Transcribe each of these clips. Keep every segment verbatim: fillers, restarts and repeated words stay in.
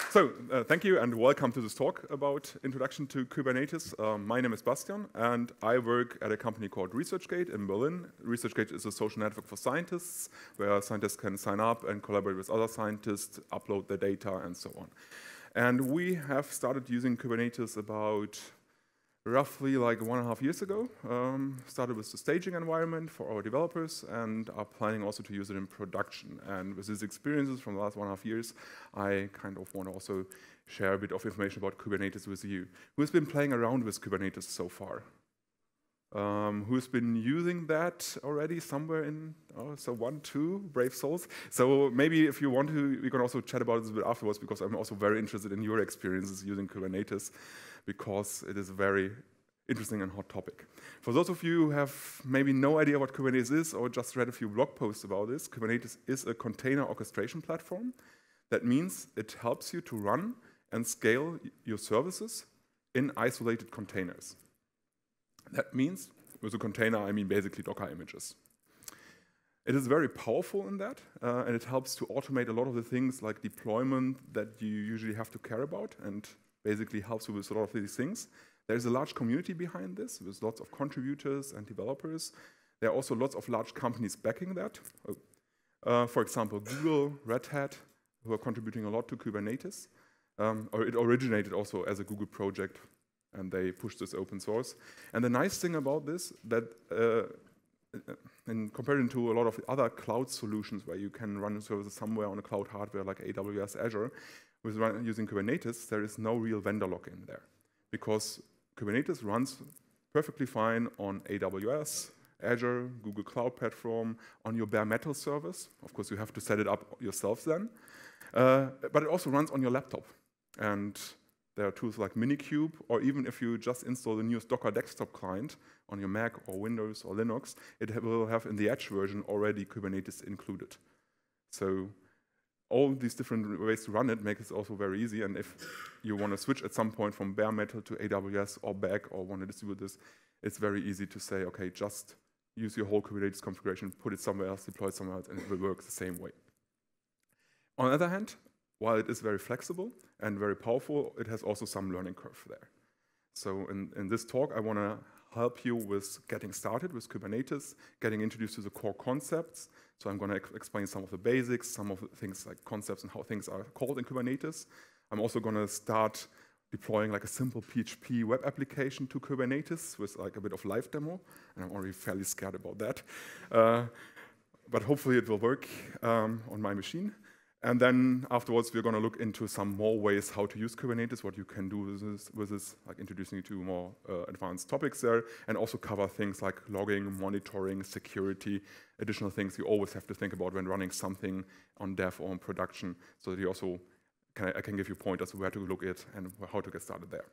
So, uh, thank you and welcome to this talk about Introduction to Kubernetes. Um, my name is Bastian and I work at a company called ResearchGate in Berlin. ResearchGate is a social network for scientists where scientists can sign up and collaborate with other scientists, upload their data and so on. And we have started using Kubernetes about roughly like one and a half years ago. Um, started with the staging environment for our developers and are planning also to use it in production. And with these experiences from the last one and a half years, I kind of want to also share a bit of information about Kubernetes with you. Who's been playing around with Kubernetes so far? Um, who's been using that already somewhere in, oh, so one, two, brave souls. So maybe if you want to, we can also chat about this a bit afterwards because I'm also very interested in your experiences using Kubernetes because it is a very interesting and hot topic. For those of you who have maybe no idea what Kubernetes is or just read a few blog posts about this, Kubernetes is a container orchestration platform. That means it helps you to run and scale your services in isolated containers. That means, with a container, I mean basically Docker images. It is very powerful in that, uh, and it helps to automate a lot of the things like deployment that you usually have to care about, and basically helps you with a lot of these things. There is a large community behind this, with lots of contributors and developers. There are also lots of large companies backing that. Uh, for example, Google, Red Hat, who are contributing a lot to Kubernetes. Um, or it originated also as a Google project, and they pushed this open source. And the nice thing about this, that uh, in comparison to a lot of other cloud solutions where you can run services somewhere on a cloud hardware like A W S, Azure, with run, using Kubernetes, there is no real vendor lock-in there. Because Kubernetes runs perfectly fine on A W S, Azure, Google Cloud Platform, on your bare metal servers. Of course, you have to set it up yourself then. Uh, but it also runs on your laptop. And there are tools like Minikube, or even if you just install the newest Docker desktop client on your Mac or Windows or Linux, it will have in the Edge version already Kubernetes included. So all these different ways to run it make it also very easy. And if you want to switch at some point from bare metal to A W S or back or want to distribute this, it's very easy to say, okay, just use your whole Kubernetes configuration, put it somewhere else, deploy it somewhere else, and it will work the same way. On the other hand, while it is very flexible and very powerful, it has also some learning curve there. So in, in this talk, I want to help you with getting started with Kubernetes, getting introduced to the core concepts. So I'm going to ex explain some of the basics, some of the things like concepts and how things are called in Kubernetes. I'm also going to start deploying like a simple P H P web application to Kubernetes with like a bit of live demo, and I'm already fairly scared about that. Uh, but hopefully it will work um, on my machine. And then afterwards, we're going to look into some more ways how to use Kubernetes, what you can do with this, with this like introducing you to more uh, advanced topics there, and also cover things like logging, monitoring, security, additional things you always have to think about when running something on dev or on production, so that you also can, I can give you pointers where to look at and how to get started there.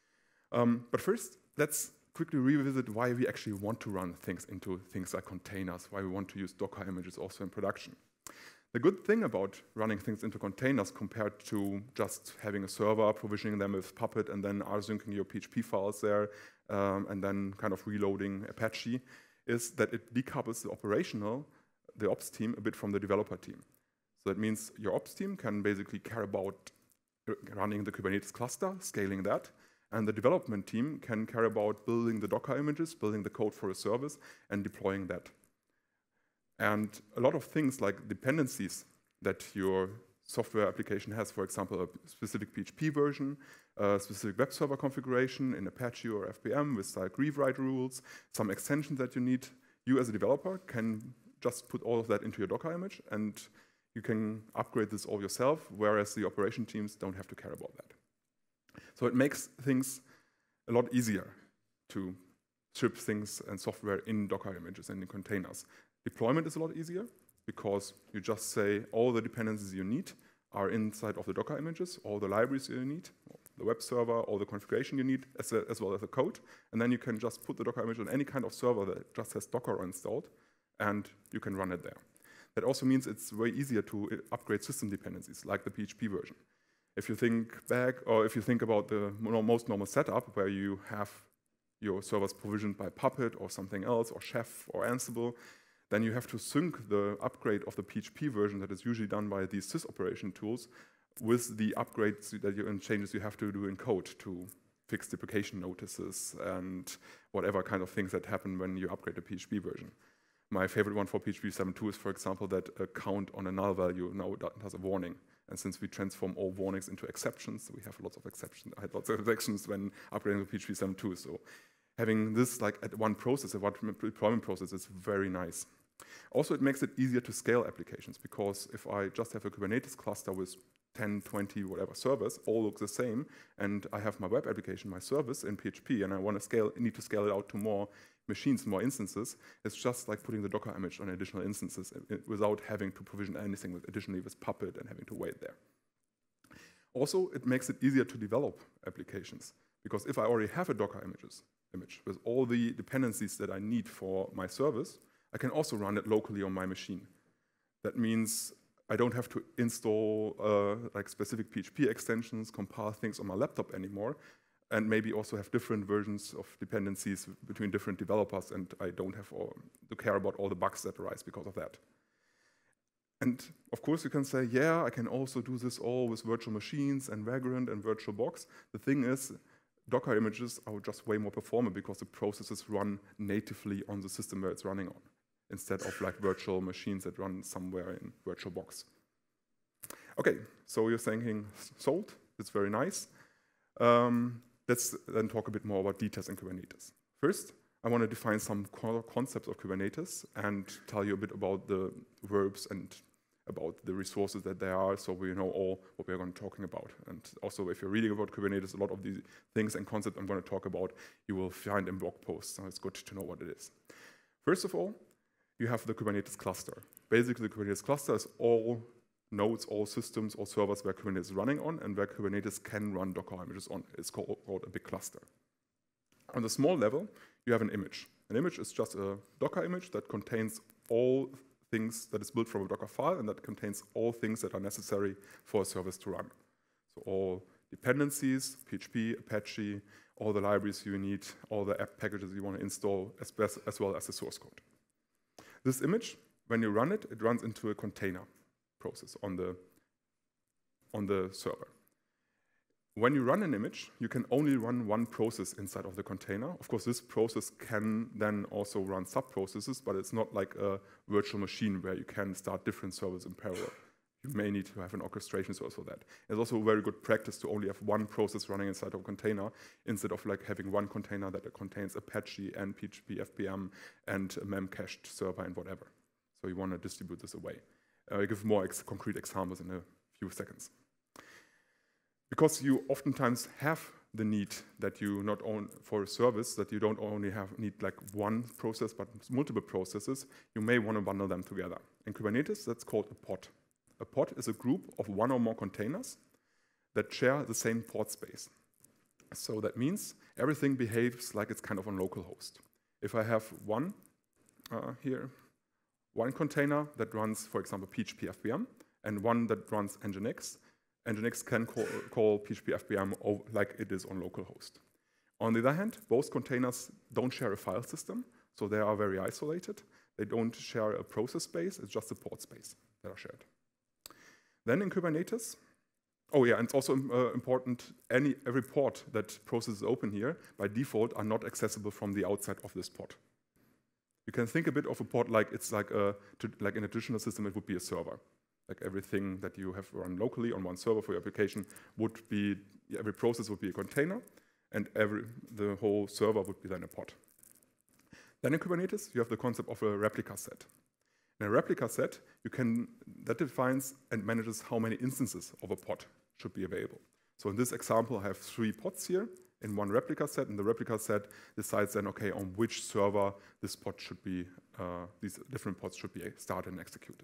Um, but first, let's quickly revisit why we actually want to run things into things like containers, why we want to use Docker images also in production. The good thing about running things into containers compared to just having a server, provisioning them with Puppet, and then rsyncing your P H P files there, um, and then kind of reloading Apache, is that it decouples the operational, the ops team, a bit from the developer team. So that means your ops team can basically care about running the Kubernetes cluster, scaling that, and the development team can care about building the Docker images, building the code for a service, and deploying that. And a lot of things like dependencies that your software application has, for example, a specific P H P version, a specific web server configuration in Apache or F P M with like read-write rules, some extensions that you need, you as a developer can just put all of that into your Docker image and you can upgrade this all yourself, whereas the operation teams don't have to care about that. So it makes things a lot easier to ship things and software in Docker images and in containers. Deployment is a lot easier because you just say all the dependencies you need are inside of the Docker images, all the libraries you need, the web server, all the configuration you need, as, a, as well as the code. And then you can just put the Docker image on any kind of server that just has Docker installed, and you can run it there. That also means it's way easier to upgrade system dependencies, like the P H P version. If you think back, or if you think about the most normal setup where you have your servers provisioned by Puppet or something else, or Chef or Ansible, then you have to sync the upgrade of the P H P version that is usually done by these sys operation tools with the upgrades that you, and changes you have to do in code to fix deprecation notices and whatever kind of things that happen when you upgrade the P H P version. My favorite one for P H P seven point two is, for example, that a count on a null value now has a warning. And since we transform all warnings into exceptions, we have lots of exceptions. I had lots of exceptions when upgrading to P H P seven point two. So having this like at one process, a one deployment process, is very nice. Also, it makes it easier to scale applications, because if I just have a Kubernetes cluster with ten, twenty, whatever servers, all look the same, and I have my web application, my service in P H P, and I want to scale, need to scale it out to more machines, more instances, it's just like putting the Docker image on additional instances without having to provision anything with additionally with Puppet and having to wait there. Also, it makes it easier to develop applications, because if I already have a Docker images, image with all the dependencies that I need for my service, I can also run it locally on my machine. That means I don't have to install uh, like specific P H P extensions, compile things on my laptop anymore, and maybe also have different versions of dependencies between different developers, and I don't have all, to care about all the bugs that arise because of that. And of course you can say, yeah, I can also do this all with virtual machines and Vagrant and VirtualBox. The thing is, Docker images are just way more performant because the processes run natively on the system where it's running on, instead of like virtual machines that run somewhere in VirtualBox. Okay, so you're thinking, sold, it's very nice. Um, let's then talk a bit more about details in Kubernetes. First, I want to define some core concepts of Kubernetes and tell you a bit about the verbs and about the resources that there are, so we know all what we're going to be talking about. And also, if you're reading about Kubernetes, a lot of the things and concepts I'm going to talk about, you will find in blog posts, so it's good to know what it is. First of all, you have the Kubernetes cluster. Basically, the Kubernetes cluster is all nodes, all systems, all servers where Kubernetes is running on and where Kubernetes can run Docker images on. It's called, called a big cluster. On the small level, you have an image. An image is just a Docker image that contains all things that is built from a Docker file and that contains all things that are necessary for a service to run. So all dependencies, P H P, Apache, all the libraries you need, all the app packages you want to install, as, best, as well as the source code. This image, when you run it, it runs into a container process on the, on the server. When you run an image, you can only run one process inside of the container. Of course, this process can then also run sub-processes, but it's not like a virtual machine where you can start different servers in parallel. You may need to have an orchestration source for that. It's also a very good practice to only have one process running inside of a container instead of like having one container that contains Apache and P H P F P M and a memcached server and whatever. So you want to distribute this away. I'll give more ex concrete examples in a few seconds. Because you oftentimes have the need that you not own for a service, that you don't only have need like one process, but multiple processes, you may want to bundle them together. In Kubernetes, that's called a pod. A pod is a group of one or more containers that share the same port space. So that means everything behaves like it's kind of on localhost. If I have one uh, here, one container that runs, for example, P H P F P M, and one that runs Nginx, Nginx can call, call P H P F P M like it is on localhost. On the other hand, both containers don't share a file system, so they are very isolated. They don't share a process space, it's just a port space that are shared. Then in Kubernetes, oh yeah, and it's also uh, important, any, every port that processes open here, by default, are not accessible from the outside of this pod. You can think a bit of a pod like it's like, a, like in a traditional system, it would be a server. Like everything that you have run locally on one server for your application would be, every process would be a container, and every, the whole server would be then a pod. Then in Kubernetes, you have the concept of a replica set. In a replica set, you can, that defines and manages how many instances of a pod should be available. So in this example, I have three pods here in one replica set, and the replica set decides then, okay, on which server this pod should be, uh, these different pods should be started and executed.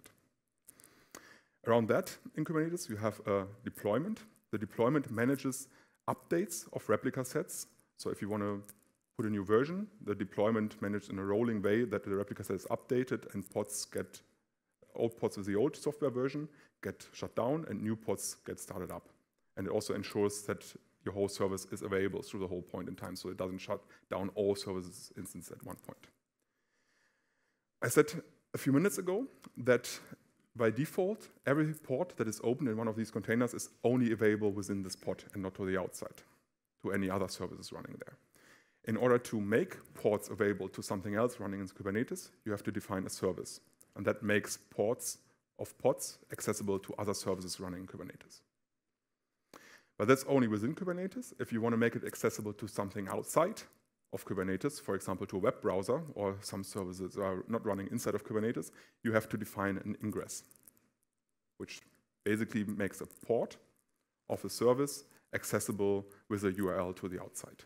Around that, in Kubernetes, you have a deployment. The deployment manages updates of replica sets. So if you want to put a new version, the deployment manages in a rolling way that the replica set is updated and pods get, old pods with the old software version get shut down and new pods get started up. And it also ensures that your whole service is available through the whole point in time, so it doesn't shut down all services instances at one point. I said a few minutes ago that by default, every port that is opened in one of these containers is only available within this pod and not to the outside, to any other services running there. In order to make ports available to something else running in Kubernetes, you have to define a service. And that makes ports of pods accessible to other services running in Kubernetes. But that's only within Kubernetes. If you want to make it accessible to something outside of Kubernetes, for example, to a web browser or some services that are not running inside of Kubernetes, you have to define an ingress, which basically makes a port of a service accessible with a U R L to the outside.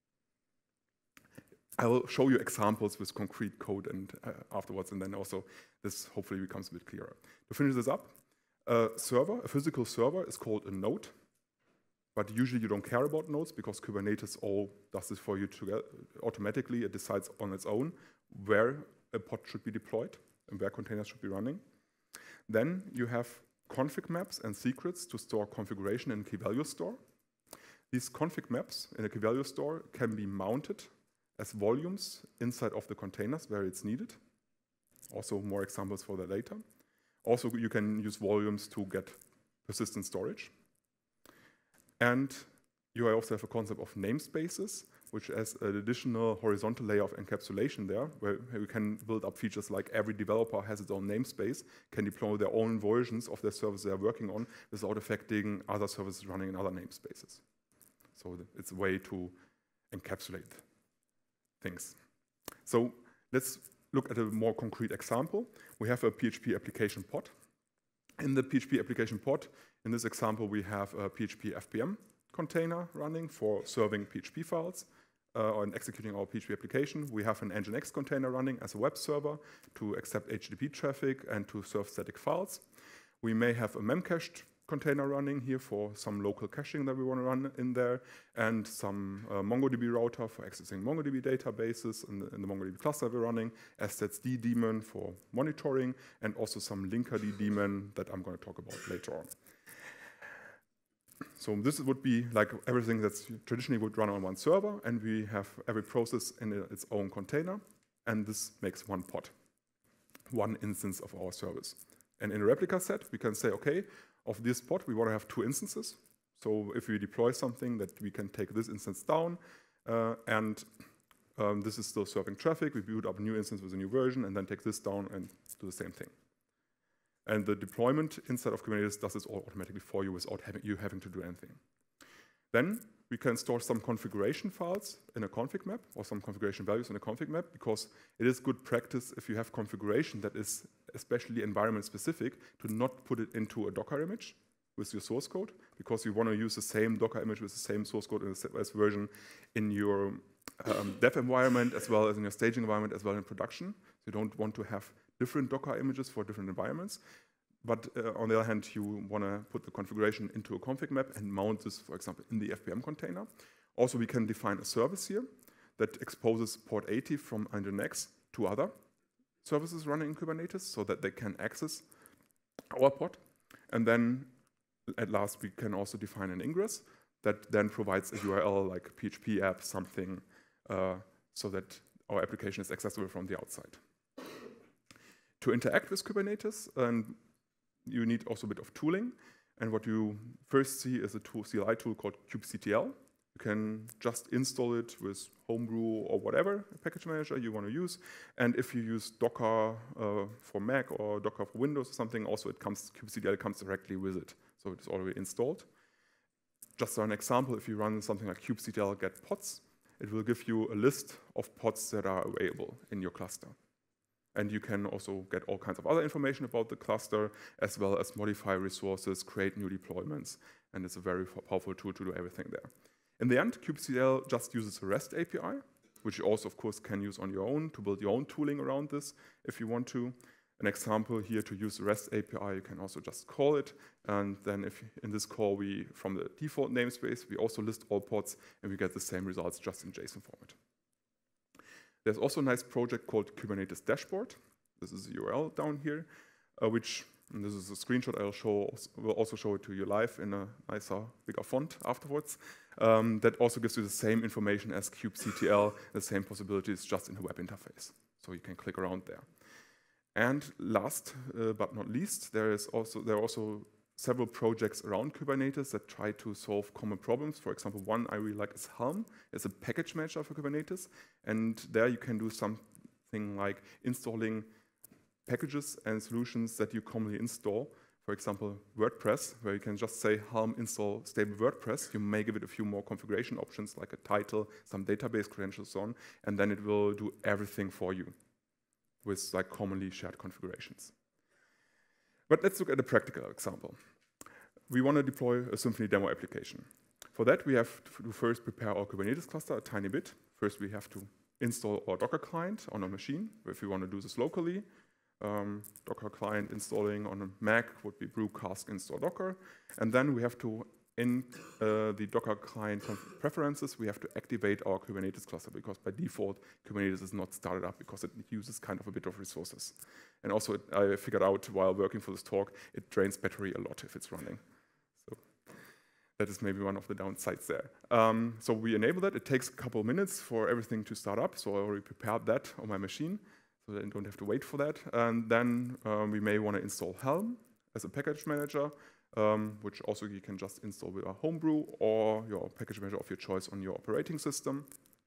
I will show you examples with concrete code and uh, afterwards, and then also this hopefully becomes a bit clearer. To finish this up, a server, a physical server is called a node, but usually you don't care about nodes because Kubernetes all does this for you to, automatically. It decides on its own where a pod should be deployed and where containers should be running. Then you have config maps and secrets to store configuration in a key value store. These config maps in a key value store can be mounted as volumes inside of the containers where it's needed. Also more examples for that later. Also you can use volumes to get persistent storage. And you also have a concept of namespaces, which has an additional horizontal layer of encapsulation there, where we can build up features like every developer has its own namespace, can deploy their own versions of their service they are working on without affecting other services running in other namespaces. So it's a way to encapsulate things. So let's look at a more concrete example. We have a P H P application pod. In the P H P application pod, in this example, we have a P H P F P M container running for serving P H P files uh, and executing our P H P application. We have an Nginx container running as a web server to accept H T T P traffic and to serve static files. We may have a Memcached container running here for some local caching that we want to run in there, and some uh, MongoDB router for accessing MongoDB databases in the, in the MongoDB cluster we're running, assets.d daemon for monitoring, and also some linkerd daemon that I'm going to talk about later on. So this would be like everything that's traditionally would run on one server, and we have every process in its own container, and this makes one pod, one instance of our service. And in a replica set, we can say, okay, of this pod, we want to have two instances. So if we deploy something, that we can take this instance down, uh, and um, this is still serving traffic. We build up a new instance with a new version, and then take this down and do the same thing. And the deployment inside of Kubernetes does this all automatically for you without having, you having to do anything. Then we can store some configuration files in a config map, or some configuration values in a config map, because it is good practice if you have configuration that is especially environment specific to not put it into a Docker image with your source code, because you want to use the same Docker image with the same source code in a stepwise version in your um, dev environment as well as in your staging environment as well in production. So you don't want to have different Docker images for different environments. But uh, on the other hand, you want to put the configuration into a config map and mount this, for example, in the F P M container. Also, we can define a service here that exposes port eighty from Nginx to other services running in Kubernetes so that they can access our pod. And then at last, we can also define an ingress that then provides a U R L like P H P app something uh, so that our application is accessible from the outside. To interact with Kubernetes, and you need also a bit of tooling. And what you first see is a tool, C L I tool called kubectl. You can just install it with Homebrew or whatever package manager you want to use. And if you use Docker uh, for Mac or Docker for Windows or something, also it comes, kubectl comes directly with it. So it's already installed. Just an example, if you run something like kubectl get pods, it will give you a list of pods that are available in your cluster. And you can also get all kinds of other information about the cluster, as well as modify resources, create new deployments. And it's a very powerful tool to do everything there. In the end, kubectl just uses a REST A P I, which you also, of course, can use on your own to build your own tooling around this if you want to. An example here to use the REST A P I, you can also just call it. And then if in this call, we, from the default namespace, we also list all pods, and we get the same results just in JSON format. There's also a nice project called Kubernetes Dashboard. This is the U R L down here, uh, which, and this is a screenshot I'll show, will also show it to you live in a nicer, bigger font afterwards. Um, that also gives you the same information as kubectl, the same possibilities just in the web interface. So you can click around there. And last uh, but not least, there is also there are also several projects around Kubernetes that try to solve common problems. For example, one I really like is Helm. It's a package manager for Kubernetes, and there you can do something like installing packages and solutions that you commonly install. For example, WordPress, where you can just say Helm install stable WordPress. You may give it a few more configuration options like a title, some database credentials, so on, and then it will do everything for you with like commonly shared configurations. But let's look at a practical example. We want to deploy a Symfony demo application. For that, we have to first prepare our Kubernetes cluster a tiny bit. First, we have to install our Docker client on a machine, if we want to do this locally. Um, Docker client installing on a Mac would be brew cask install Docker. And then we have to, in uh, the Docker client preferences, we have to activate our Kubernetes cluster, because by default, Kubernetes is not started up because it uses kind of a bit of resources. And also, it, I figured out while working for this talk, it drains battery a lot if it's running. So that is maybe one of the downsides there. Um, so we enable that. It takes a couple of minutes for everything to start up. So I already prepared that on my machine, so that I don't have to wait for that. And then um, we may want to install Helm as a package manager, um, which also you can just install with a Homebrew or your package manager of your choice on your operating system.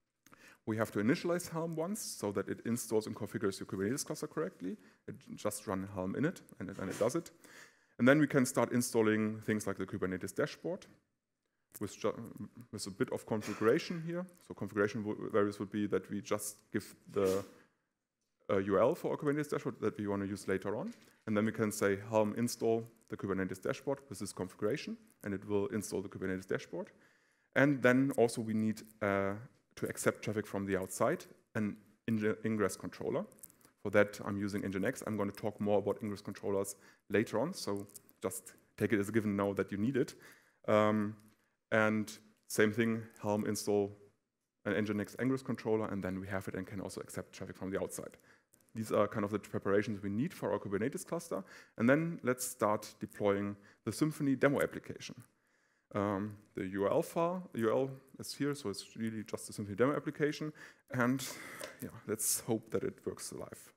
We have to initialize Helm once so that it installs and configures your Kubernetes cluster correctly. It just run Helm in it, and it, and it does it. And then we can start installing things like the Kubernetes dashboard with, with a bit of configuration here. So configuration values would be that we just give the uh, U R L for our Kubernetes dashboard that we want to use later on. And then we can say Helm install the Kubernetes dashboard with this configuration, and it will install the Kubernetes dashboard. And then also we need uh, to accept traffic from the outside, an ingress controller. For that, I'm using Nginx. I'm going to talk more about ingress controllers later on, so just take it as a given now that you need it. Um, and same thing, Helm install an Nginx ingress controller, and then we have it and can also accept traffic from the outside. These are kind of the preparations we need for our Kubernetes cluster. And then let's start deploying the Symfony demo application. Um, the U R L file, U R L is here, so it's really just a Symfony demo application. And yeah, let's hope that it works live.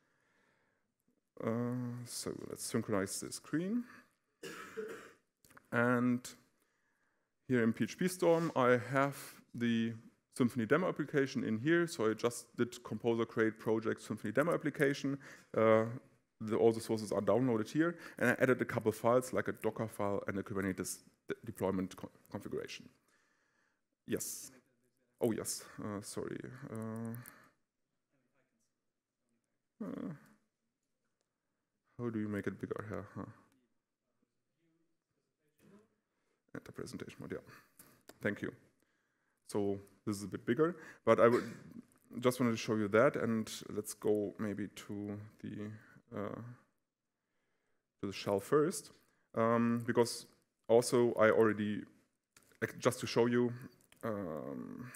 Uh, so let's synchronize the screen. And here in PhpStorm, I have the Symfony demo application in here. So I just did composer create project Symfony demo application. Uh, the, all the sources are downloaded here. And I added a couple files like a Docker file and a Kubernetes de deployment co configuration. Yes. Oh, yes. Uh, sorry. Uh, uh, how do you make it bigger here? Huh? Enter presentation mode, yeah. Thank you. So this is a bit bigger, but I would just wanted to show you that, and let's go maybe to the uh, to the shell first, um, because also I already, just to show you um,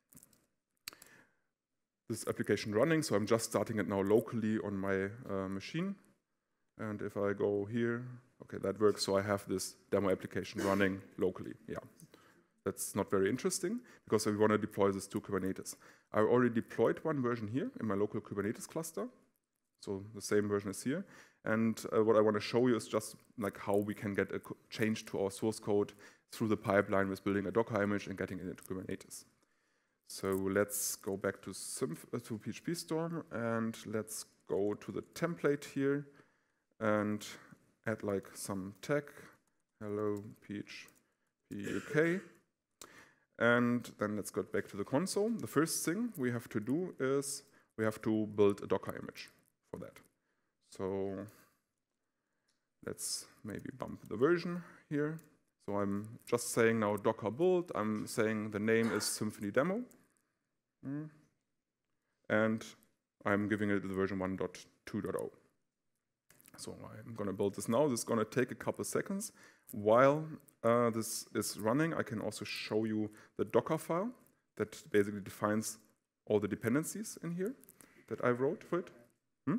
this application running, so I'm just starting it now locally on my uh, machine, and if I go here, okay, that works, so I have this demo application running locally, yeah. That's not very interesting, because we want to deploy this to Kubernetes. I already deployed one version here in my local Kubernetes cluster, so the same version is here. And uh, what I want to show you is just like how we can get a change to our source code through the pipeline with building a Docker image and getting it into Kubernetes. So let's go back to, Symph uh, to PhpStorm, and let's go to the template here and add like some tag, hello P H P U K. And then let's go back to the console. The first thing we have to do is we have to build a Docker image for that. So let's maybe bump the version here. So I'm just saying now Docker build. I'm saying the name is Symfony demo. Mm. And I'm giving it the version one point two point zero. So I'm going to build this now. This is going to take a couple seconds. While uh, this is running, I can also show you the Docker file that basically defines all the dependencies in here that I wrote for it. Hmm?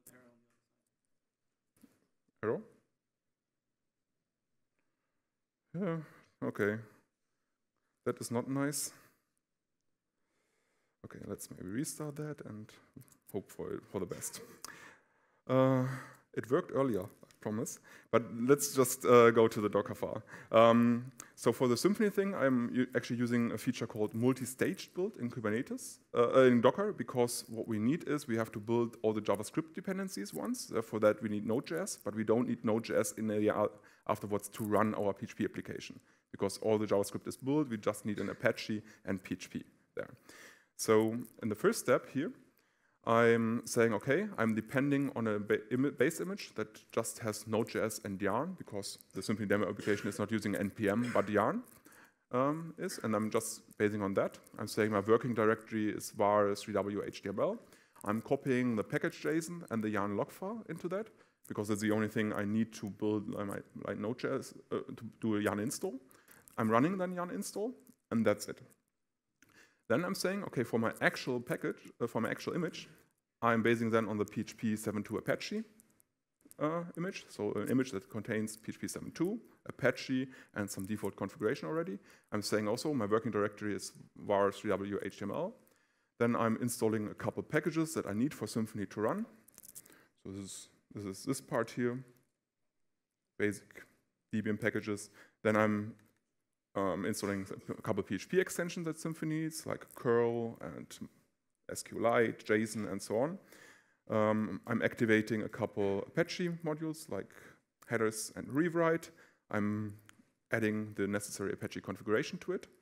Arrow? Yeah, okay. That is not nice. Okay, let's maybe restart that and hope for, for the best. Uh, it worked earlier, I promise. But let's just uh, go to the Docker file. Um, so for the Symfony thing, I'm actually using a feature called multi-staged build in Kubernetes, uh, in Docker, because what we need is we have to build all the JavaScript dependencies once. Uh, for that, we need Node.js, but we don't need Node.js in a, afterwards to run our P H P application, because all the JavaScript is built. We just need an Apache and P H P there. So in the first step here, I'm saying, okay, I'm depending on a ba im base image that just has Node.js and Yarn, because the Symfony demo application is not using N P M, but Yarn um, is, and I'm just basing on that. I'm saying my working directory is var three w H T M L. I'm copying the package JSON and the Yarn log file into that, because that's the only thing I need to build uh, my like Node.js uh, to do a Yarn install. I'm running then Yarn install, and that's it. Then I'm saying, okay, for my actual package, uh, for my actual image, I'm basing then on the P H P seven point two Apache uh, image, so an image that contains P H P seven point two, Apache, and some default configuration already. I'm saying also my working directory is var three w H T M L. Then I'm installing a couple packages that I need for Symfony to run. So this is this, is this part here, basic Debian packages. Then I'm Um, installing a couple of P H P extensions at Symfony, like curl and SQLite, JSON, and so on. Um, I'm activating a couple Apache modules like headers and rewrite. I'm adding the necessary Apache configuration to it.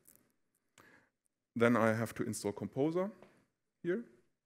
Then I have to install Composer here.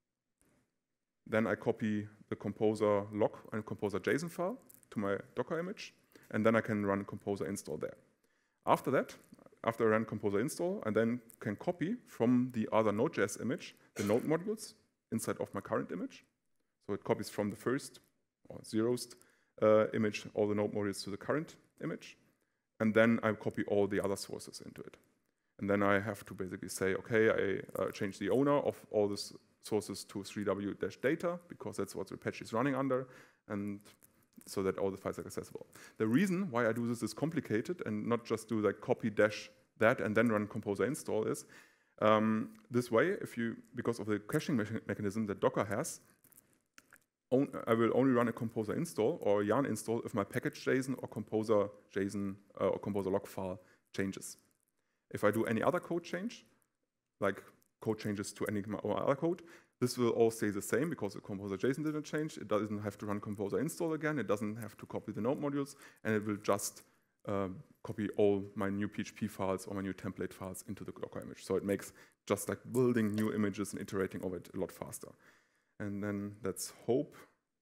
Then I copy the Composer log and Composer JSON file to my Docker image, and then I can run Composer install there. After that, after I run Composer install, I then can copy from the other Node.js image the node modules inside of my current image. So it copies from the first or zeroth uh, image all the node modules to the current image. And then I copy all the other sources into it. And then I have to basically say, okay, I uh, change the owner of all these sources to three w dash data, because that's what the Apache is running under, and so that all the files are accessible. The reason why I do this is complicated and not just do like copy dash that and then run Composer install is, um, this way, if you, because of the caching me mechanism that Docker has, on, I will only run a Composer install or Yarn install if my package JSON or Composer JSON uh, or Composer log file changes. If I do any other code change, like code changes to any other code, this will all stay the same because the Composer JSON didn't change. It doesn't have to run Composer install again. It doesn't have to copy the node modules, and it will just uh, copy all my new P H P files or my new template files into the Docker image. So it makes just like building new images and iterating over it a lot faster. And then let's hope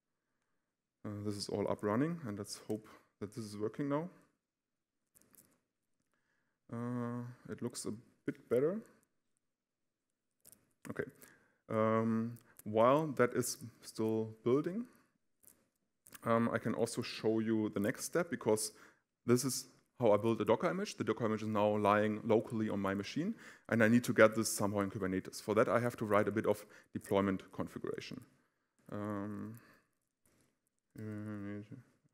uh, this is all up running, and let's hope that this is working now. Uh, it looks a bit better. Okay. Um, while that is still building, um, I can also show you the next step, because this is how I build a Docker image. The Docker image is now lying locally on my machine, and I need to get this somehow in Kubernetes. For that, I have to write a bit of deployment configuration. Um, uh,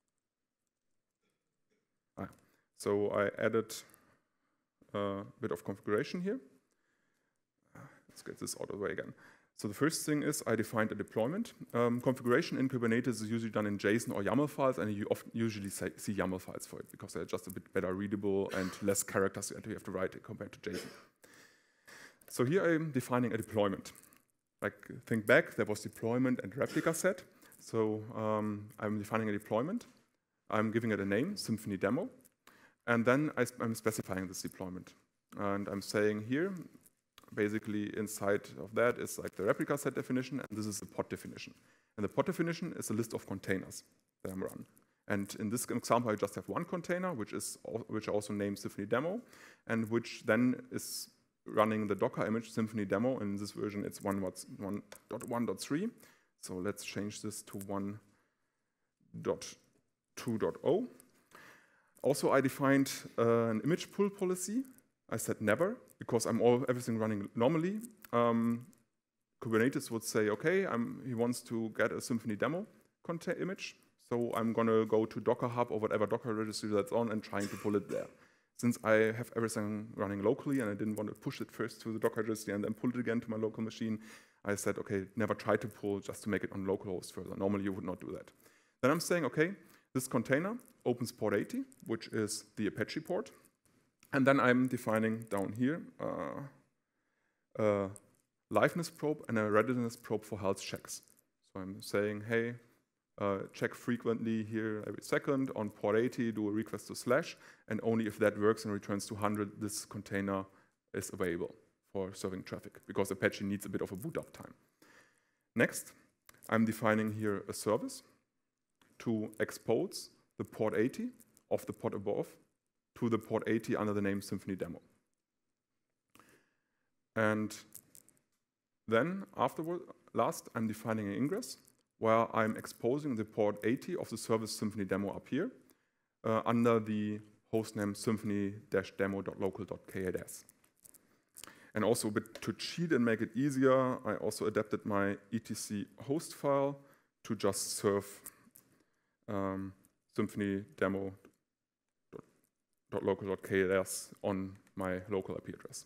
ah, so I added a bit of configuration here. Let's get this out of the way again. So the first thing is I defined a deployment. Um, configuration in Kubernetes is usually done in JSON or YAML files, and you often usually say, see YAML files for it because they're just a bit better readable and less characters that you have to write compared to JSON. So here I'm defining a deployment. Like, think back, there was deployment and replica set. So um, I'm defining a deployment. I'm giving it a name, Symfony demo. And then I, I'm specifying this deployment. And I'm saying here, basically inside of that is like the replica set definition, and this is the pod definition. And the pod definition is a list of containers that I'm run. And in this example, I just have one container, which is which I also named Symfony demo, and which then is running the Docker image Symfony demo. In this version, it's one point one point three. So let's change this to one point two point zero. Also, I defined uh, an image pull policy. I said never, because I'm all everything running normally. Um, Kubernetes would say, okay, I'm, he wants to get a Symfony demo image, so I'm gonna go to Docker Hub or whatever Docker registry that's on and trying to pull it there. Since I have everything running locally and I didn't want to push it first to the Docker registry and then pull it again to my local machine, I said, okay, never try to pull just to make it on localhost further. Normally you would not do that. Then I'm saying, okay, this container opens port eighty, which is the Apache port. And then I'm defining down here uh, a liveness probe and a readiness probe for health checks. So I'm saying, hey, uh, check frequently here every second on port eighty, do a request to slash, and only if that works and returns to one hundred, this container is available for serving traffic, because Apache needs a bit of a boot up time. Next, I'm defining here a service to expose the port eighty of the port above to the port eighty under the name Symfony Demo. And then afterward, last, I'm defining an ingress where I'm exposing the port eighty of the service Symfony Demo up here uh, under the hostname symfony-demo.local.kls. And also a bit to cheat and make it easier, I also adapted my etc host file to just serve um, Symfony demo.local.kls on my local I P address.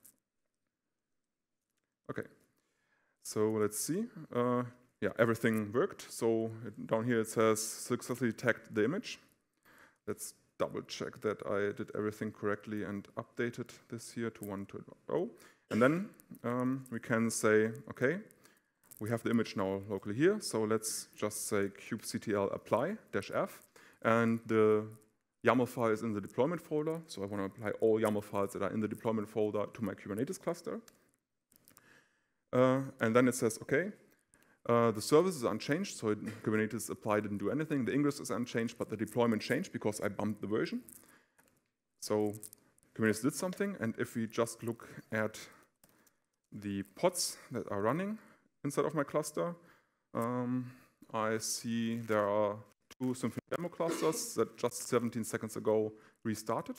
Okay, so let's see. Uh, yeah, everything worked. So it, down here it says successfully tagged the image. Let's double check that I did everything correctly and updated this here to one point two. And then um, we can say, okay, we have the image now locally here. So let's just say kubectl apply dash f. And the YAML file is in the deployment folder. So I want to apply all YAML files that are in the deployment folder to my Kubernetes cluster. Uh, and then it says, okay, uh, the service is unchanged, so it, Kubernetes apply didn't do anything. The ingress is unchanged, but the deployment changed because I bumped the version. So Kubernetes did something, and if we just look at the pods that are running inside of my cluster, um, I see there are two Symfony Demo clusters that just seventeen seconds ago restarted.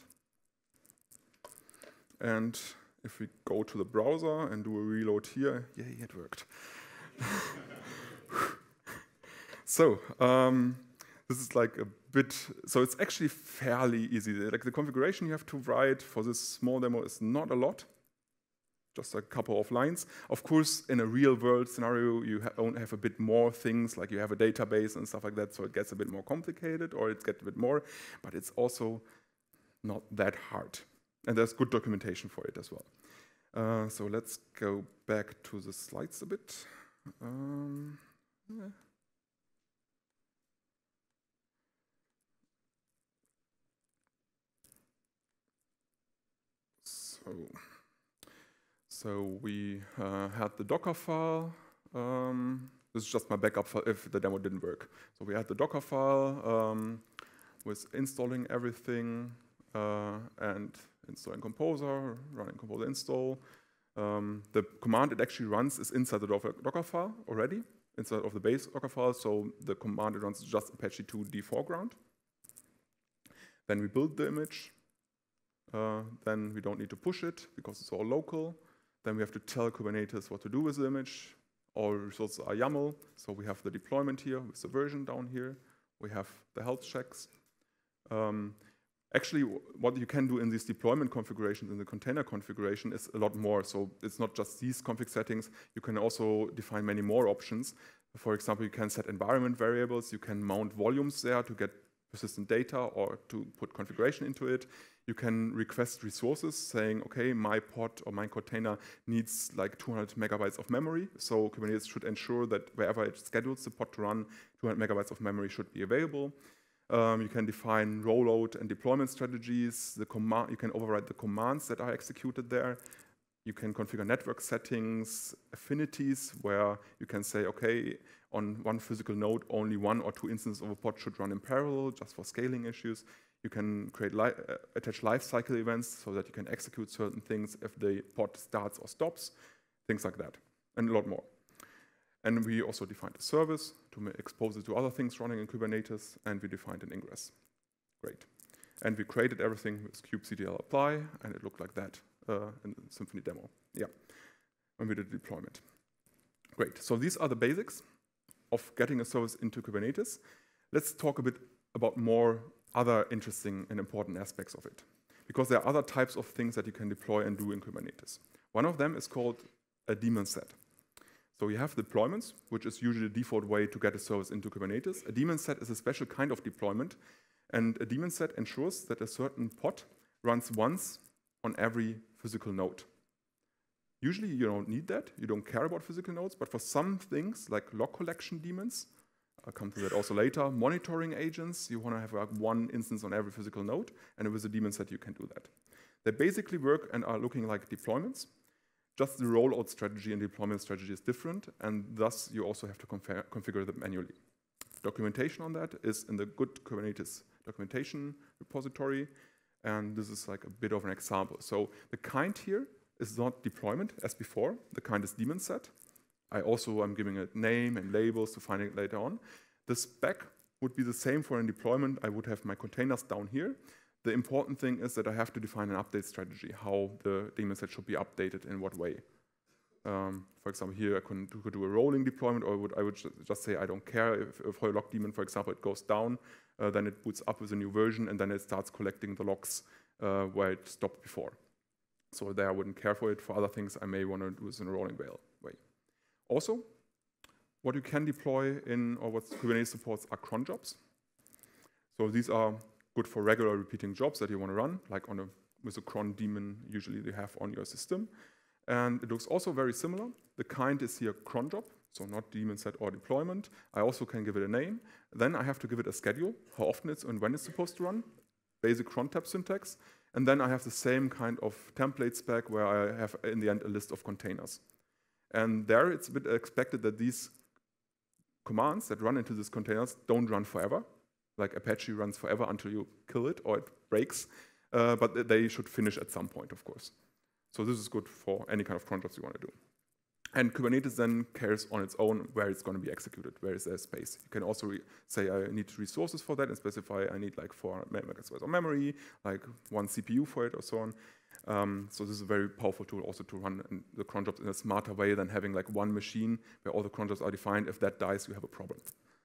And if we go to the browser and do a reload here, yay, it worked. So um, this is like a bit, so it's actually fairly easy. Like the configuration you have to write for this small demo is not a lot, just a couple of lines. Of course, in a real world scenario, you ha only have a bit more things, like you have a database and stuff like that, so it gets a bit more complicated, or it gets a bit more, but it's also not that hard. And there's good documentation for it as well. Uh, so let's go back to the slides a bit. Um, yeah. So, so we uh, had the Docker file. Um, this is just my backup file if the demo didn't work. So we had the Docker file um, with installing everything uh, and installing Composer, running Composer install. Um, the command it actually runs is inside the Docker file already, inside of the base Docker file. So the command it runs is just Apache two D foreground. Then we build the image. Uh, then we don't need to push it because it's all local. Then we have to tell Kubernetes what to do with the image. All resources are YAML. So we have the deployment here with the version down here. We have the health checks. Um, Actually, what you can do in these deployment configurations, in the container configuration, is a lot more. So it's not just these config settings. You can also define many more options. For example, you can set environment variables. You can mount volumes there to get persistent data or to put configuration into it. You can request resources saying, okay, my pod or my container needs like two hundred megabytes of memory. So Kubernetes should ensure that wherever it schedules the pod to run, two hundred megabytes of memory should be available. Um, you can define rollout and deployment strategies. The command, you can override the commands that are executed there. You can configure network settings, affinities, where you can say, okay, on one physical node, only one or two instances of a pod should run in parallel, just for scaling issues. You can create li uh, attach lifecycle events so that you can execute certain things if the pod starts or stops, things like that, and a lot more. And we also defined a service to expose it to other things running in Kubernetes, and we defined an ingress. Great. And we created everything with kubectl apply, and it looked like that uh, in the Symfony demo. Yeah, when we did deployment. Great. So these are the basics of getting a service into Kubernetes. Let's talk a bit about more other interesting and important aspects of it, because there are other types of things that you can deploy and do in Kubernetes. One of them is called a daemon set. So you have deployments, which is usually the default way to get a service into Kubernetes. A daemon set is a special kind of deployment, and a daemon set ensures that a certain pod runs once on every physical node. Usually you don't need that, you don't care about physical nodes, but for some things like log collection daemons, I'll come to that also later, monitoring agents, you want to have like one instance on every physical node, and with a daemon set you can do that. They basically work and are looking like deployments. Just the rollout strategy and deployment strategy is different, and thus you also have to configure them manually. Documentation on that is in the good Kubernetes documentation repository, and this is like a bit of an example. So the kind here is not deployment as before. The kind is daemon set. I also am giving it name and labels to find it later on. The spec would be the same for a deployment. I would have my containers down here. The important thing is that I have to define an update strategy, how the daemon set should be updated in what way. Um, for example, here I could, could do a rolling deployment, or would, I would just say I don't care if, if for a log daemon, for example, it goes down, uh, then it boots up with a new version, and then it starts collecting the logs uh, where it stopped before. So there I wouldn't care for it. For other things, I may want to do this in a rolling way. Also, what you can deploy in, or what Kubernetes supports, are cron jobs. So these are good for regular repeating jobs that you want to run, like on a, with a cron daemon usually they have on your system. And it looks also very similar. The kind is here cron job, so not daemon set or deployment. I also can give it a name. Then I have to give it a schedule, how often it's and when it's supposed to run, basic cron tab syntax. And then I have the same kind of template spec where I have, in the end, a list of containers. And there it's a bit expected that these commands that run into these containers don't run forever. Like Apache runs forever until you kill it or it breaks. Uh, but they should finish at some point, of course. So this is good for any kind of cron jobs you want to do. And Kubernetes then cares on its own where it's going to be executed, where is there space. You can also say I need resources for that and specify I need like four megabytes of memory, like one C P U for it or so on. Um, so this is a very powerful tool also to run the cron jobs in a smarter way than having like one machine where all the cron jobs are defined. If that dies, you have a problem.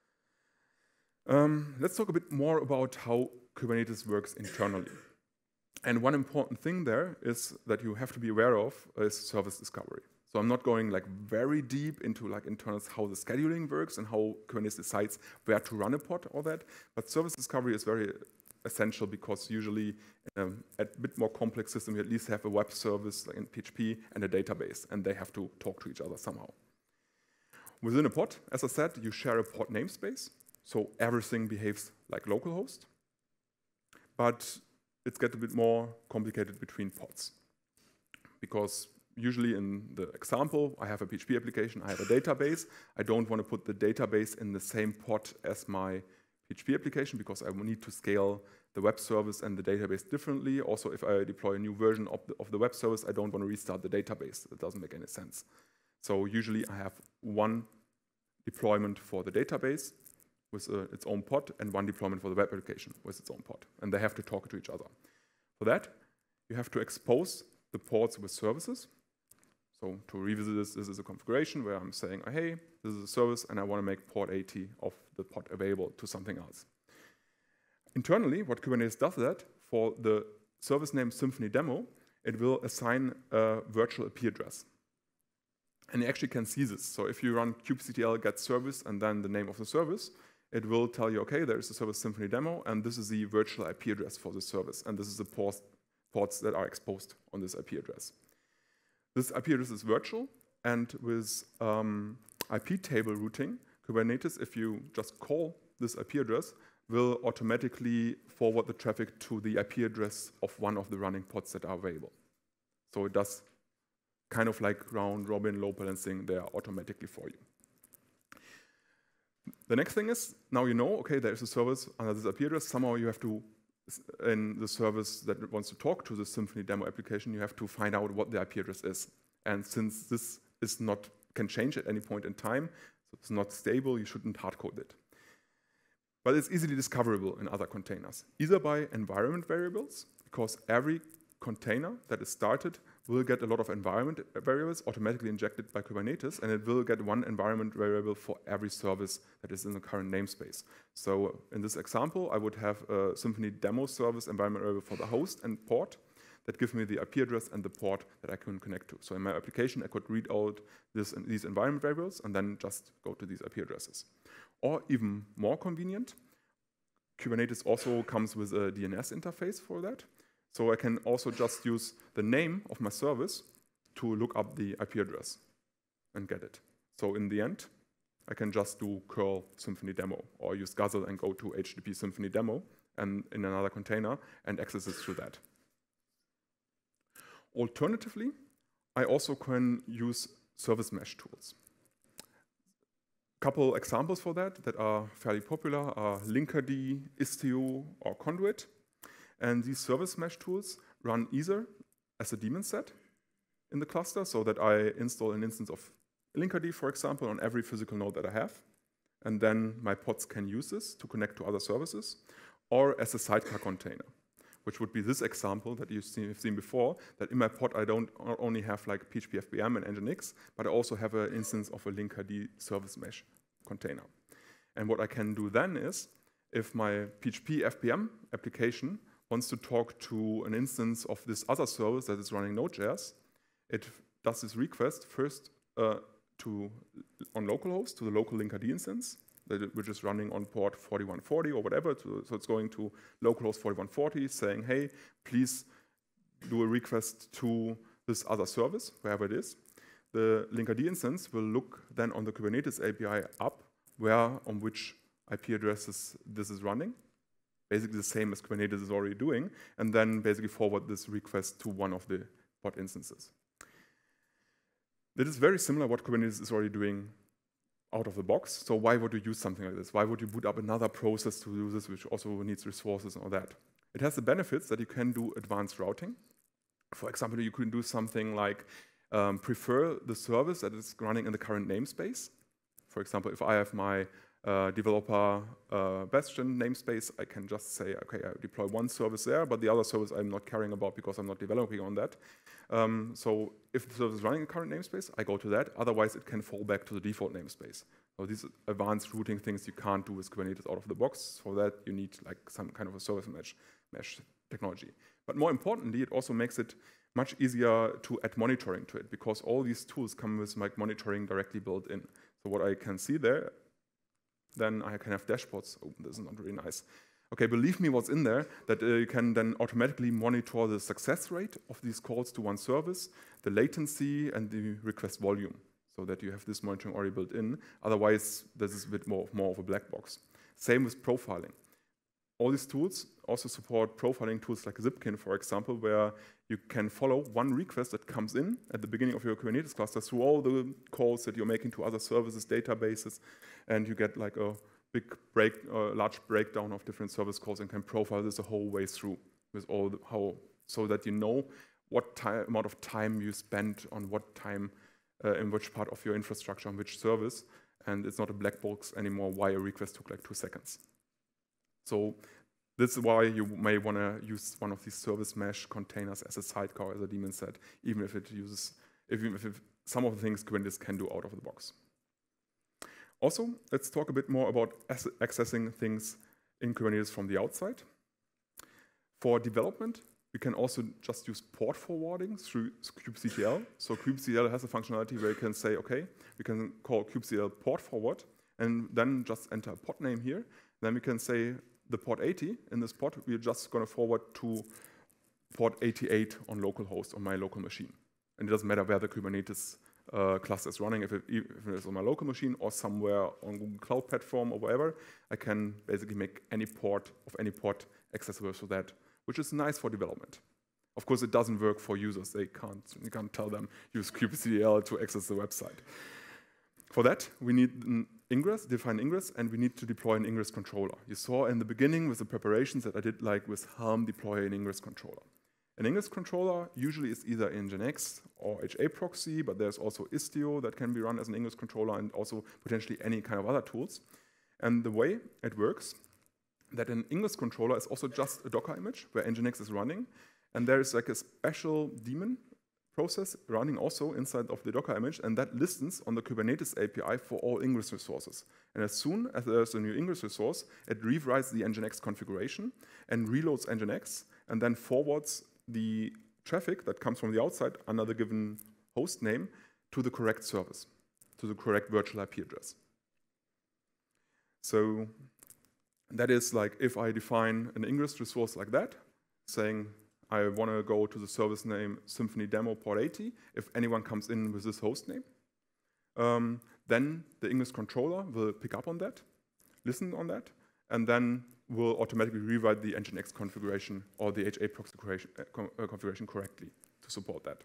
Um, let's talk a bit more about how Kubernetes works internally. And one important thing there is that you have to be aware of is service discovery. So I'm not going like very deep into like internals how the scheduling works and how Kubernetes decides where to run a pod or that. But service discovery is very essential because usually um, at a bit more complex system you at least have a web service like in P H P and a database, and they have to talk to each other somehow. Within a pod, as I said, you share a pod namespace, so everything behaves like localhost. But it gets a bit more complicated between pods because usually in the example, I have a P H P application, I have a database. I don't want to put the database in the same pod as my P H P application because I will need to scale the web service and the database differently. Also, if I deploy a new version of the, of the web service, I don't want to restart the database. That doesn't make any sense. So usually I have one deployment for the database with uh, its own pod and one deployment for the web application with its own pod. And they have to talk to each other. For that, you have to expose the pods with services. So to revisit this, this is a configuration where I'm saying, oh, hey, this is a service, and I want to make port eighty of the pod available to something else. Internally, what Kubernetes does that, for the service name Symfony Demo, it will assign a virtual I P address. And you actually can see this. So if you run kubectl get service and then the name of the service, it will tell you, okay, there is a service Symfony Demo, and this is the virtual I P address for the service, and this is the ports, ports that are exposed on this I P address. This I P address is virtual, and with um, I P table routing, Kubernetes, if you just call this I P address, will automatically forward the traffic to the I P address of one of the running pods that are available. So it does kind of like round robin load balancing there automatically for you. The next thing is, now you know, okay, there is a service under this I P address. Somehow you have to, in the service that wants to talk to the Symfony Demo application, you have to find out what the I P address is. And since this is not, can change at any point in time, so it's not stable, you shouldn't hardcode it. But it's easily discoverable in other containers, either by environment variables, because every container that is started will get a lot of environment variables automatically injected by Kubernetes, and it will get one environment variable for every service that is in the current namespace. So in this example, I would have a Symfony Demo service environment variable for the host and port. that give me the I P address and the port that I can connect to. So in my application, I could read out this, these environment variables and then just go to these I P addresses. Or even more convenient, Kubernetes also comes with a D N S interface for that. So I can also just use the name of my service to look up the I P address and get it. So in the end, I can just do curl Symfony demo or use Guzzle and go to H T T P Symfony demo and in another container and access it through that. Alternatively, I also can use service mesh tools. Couple examples for that that are fairly popular are Linkerd, Istio, or Conduit. And these service mesh tools run either as a daemon set in the cluster, so that I install an instance of Linkerd, for example, on every physical node that I have. And then my pods can use this to connect to other services, or as a sidecar container, which would be this example that you've seen, seen before, that in my pod I don't only have like P H P F B M and Nginx, but I also have an instance of a Linkerd service mesh container. And what I can do then is, if my P H P F B M application wants to talk to an instance of this other service that is running Node.js, it does this request first uh, to on localhost to the local Linkerd instance, that it, which is running on port forty-one forty or whatever. To, so it's going to localhost forty-one forty, saying, "Hey, please do a request to this other service, wherever it is." The Linkerd instance will look then on the Kubernetes A P I up where on which I P addresses this is running. Basically the same as Kubernetes is already doing, and then basically forward this request to one of the pod instances. That is very similar to what Kubernetes is already doing out of the box. So why would you use something like this? Why would you boot up another process to do this, which also needs resources and all that? It has the benefits that you can do advanced routing. For example, you can do something like um, prefer the service that is running in the current namespace. For example, if I have my Uh, developer uh, Bastion namespace, I can just say, okay, I deploy one service there, but the other service I'm not caring about because I'm not developing on that. Um, so if the service is running a current namespace, I go to that. Otherwise, it can fall back to the default namespace. So these advanced routing things you can't do with Kubernetes out of the box. For that, you need like some kind of a service mesh, mesh technology. But more importantly, it also makes it much easier to add monitoring to it, because all these tools come with like monitoring directly built in. So what I can see there, then I can have dashboards. Oh, this is not really nice. Okay, believe me what's in there, that uh, you can then automatically monitor the success rate of these calls to one service, the latency, and the request volume, so that you have this monitoring already built in. Otherwise, this is a bit more, more of a black box. Same with profiling. All these tools also support profiling tools like Zipkin, for example, where you can follow one request that comes in at the beginning of your Kubernetes cluster through all the calls that you're making to other services, databases, and you get like a big break, uh, large breakdown of different service calls and can profile this the whole way through with all the, how, so that you know what time, amount of time you spend on what time uh, in which part of your infrastructure, on which service, and it's not a black box anymore why a request took like two seconds. So this is why you may want to use one of these service mesh containers as a sidecar, as a daemon set, even if it uses, even if it, some of the things Kubernetes can do out of the box. Also, let's talk a bit more about accessing things in Kubernetes from the outside. For development, we can also just use port forwarding through kubectl. So kubectl has a functionality where you can say, okay, we can call kubectl port forward, and then just enter a pod name here. Then we can say the port eighty in this pod, we're just going to forward to port eighty-eight on localhost on my local machine. And it doesn't matter where the Kubernetes uh, cluster is running, if it, if it is on my local machine or somewhere on Google Cloud Platform or whatever, I can basically make any port of any port accessible to that, which is nice for development. Of course, it doesn't work for users. They can't, you can't tell them use kubectl to access the website. For that, we need an ingress, define ingress, and we need to deploy an ingress controller. You saw in the beginning with the preparations that I did like with Helm deploy an ingress controller. An ingress controller usually is either Nginx or H A proxy, but there's also Istio that can be run as an ingress controller, and also potentially any kind of other tools. And the way it works, that an ingress controller is also just a Docker image where Nginx is running, and there is like a special daemon process running also inside of the Docker image, and that listens on the Kubernetes A P I for all ingress resources. And as soon as there's a new ingress resource, it rewrites the Nginx configuration and reloads Nginx, and then forwards the traffic that comes from the outside under the given host name to the correct service, to the correct virtual I P address. So that is like if I define an ingress resource like that, saying I want to go to the service name Symfony Demo port eighty, if anyone comes in with this host name, um, then the ingress controller will pick up on that, listen on that, and then will automatically rewrite the Nginx configuration or the H A proxy uh, configuration correctly to support that.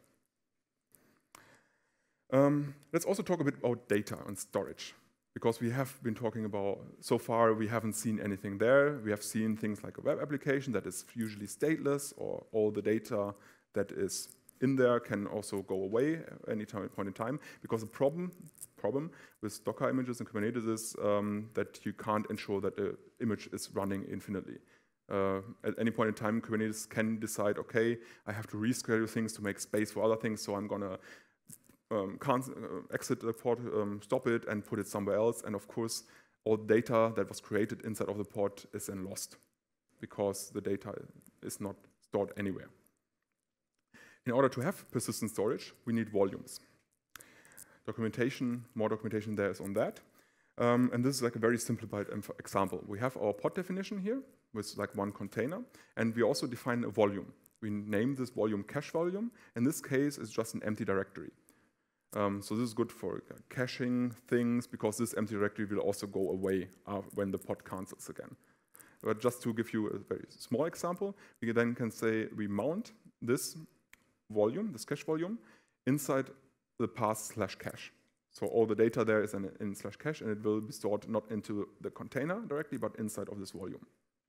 Um, let's also talk a bit about data and storage, because we have been talking about, so far we haven't seen anything there. We have seen things like a web application that is usually stateless, or all the data that is in there can also go away at any time, point in time, because the problem, problem with Docker images and Kubernetes is um, that you can't ensure that the image is running infinitely. Uh, at any point in time, Kubernetes can decide, okay, I have to reschedule things to make space for other things, so I'm gonna um, can't uh, exit the pod, um, stop it, and put it somewhere else. And of course, all data that was created inside of the pod is then lost, because the data is not stored anywhere. In order to have persistent storage, we need volumes. Documentation, more documentation there is on that. Um, and this is like a very simplified example. We have our pod definition here with like one container, and we also define a volume. We name this volume cache volume. In this case, it's just an empty directory. Um, so this is good for uh, caching things, because this empty directory will also go away uh, when the pod cancels again. But just to give you a very small example, we then can say we mount this volume, this cache volume, inside the path slash cache. So all the data there is in, in slash cache, and it will be stored not into the container directly, but inside of this volume.